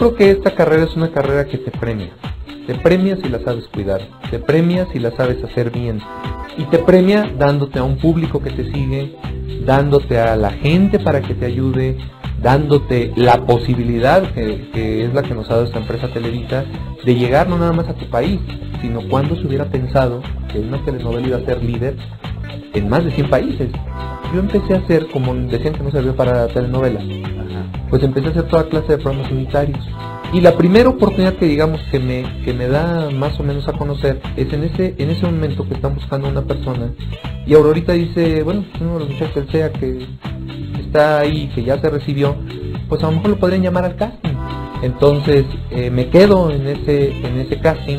creo que esta carrera es una carrera que te premia. Te premia si la sabes cuidar, te premia si la sabes hacer bien, y te premia dándote a un público que te sigue, dándote a la gente para que te ayude, dándote la posibilidad, que es la que nos ha dado esta empresa Televisa, de llegar no nada más a tu país, sino cuando se hubiera pensado que una telenovela iba a ser líder en más de 100 países. Yo empecé a hacer, como decían que no servía para telenovelas, pues empecé a hacer toda clase de programas unitarios. Y la primera oportunidad que digamos que me da más o menos a conocer es en ese momento que están buscando a una persona, y Aurorita dice, bueno, uno de los muchachos del CEA que está ahí, que ya se recibió, pues a lo mejor lo podrían llamar al casting. Entonces me quedo en ese casting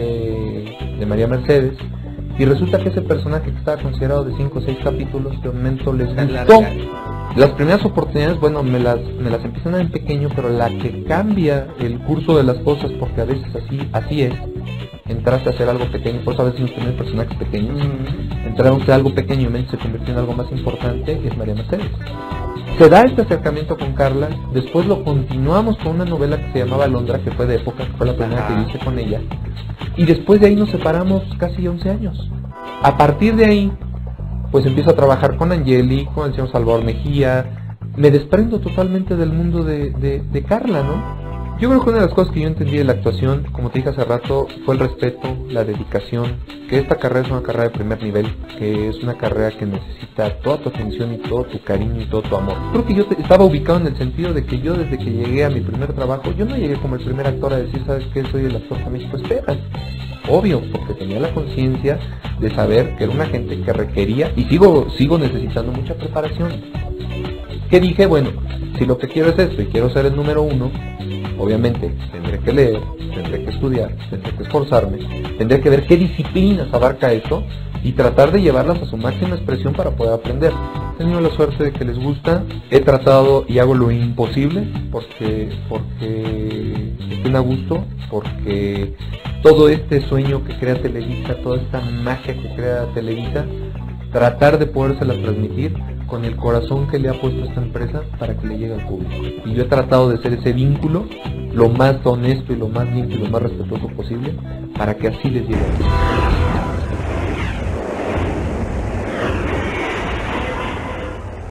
de María Mercedes, y resulta que ese personaje que estaba considerado de 5 o 6 capítulos, de momento les gustó. Las primeras oportunidades, bueno, me las empiezan a dar en pequeño, pero la que cambia el curso de las cosas, porque a veces así es, entraste a hacer algo pequeño, por eso a veces no tener personajes pequeños, entraron a algo pequeño y se convirtió en algo más importante, es María Mercedes. Se da este acercamiento con Carla, después lo continuamos con una novela que se llamaba Londra, que fue de época, que fue la primera que hice con ella, y después de ahí nos separamos casi 11 años. A partir de ahí, pues empiezo a trabajar con Angeli, con el señor Salvador Mejía, me desprendo totalmente del mundo de Carla, ¿no? Yo creo que una de las cosas que yo entendí de la actuación, como te dije hace rato, fue el respeto, la dedicación, que esta carrera es una carrera de primer nivel, que es una carrera que necesita toda tu atención y todo tu cariño y todo tu amor. Creo que yo estaba ubicado en el sentido de que yo desde que llegué a mi primer trabajo, yo no llegué como el primer actor a decir, ¿sabes qué? Soy el actor que México espera. Obvio, porque tenía la conciencia de saber que era una gente que requería, y sigo necesitando mucha preparación. ¿Qué dije? Bueno, si lo que quiero es esto y quiero ser el número 1, obviamente tendré que leer, tendré que estudiar, tendré que esforzarme, tendré que ver qué disciplinas abarca esto y tratar de llevarlas a su máxima expresión para poder aprender. He tenido la suerte de que les gusta, he tratado y hago lo imposible porque estén a gusto, porque todo este sueño que crea Televisa, toda esta magia que crea Televisa, tratar de podérsela transmitir con el corazón que le ha puesto esta empresa para que le llegue al público. Y yo he tratado de ser ese vínculo lo más honesto y lo más limpio y lo más respetuoso posible para que así les llegue al público.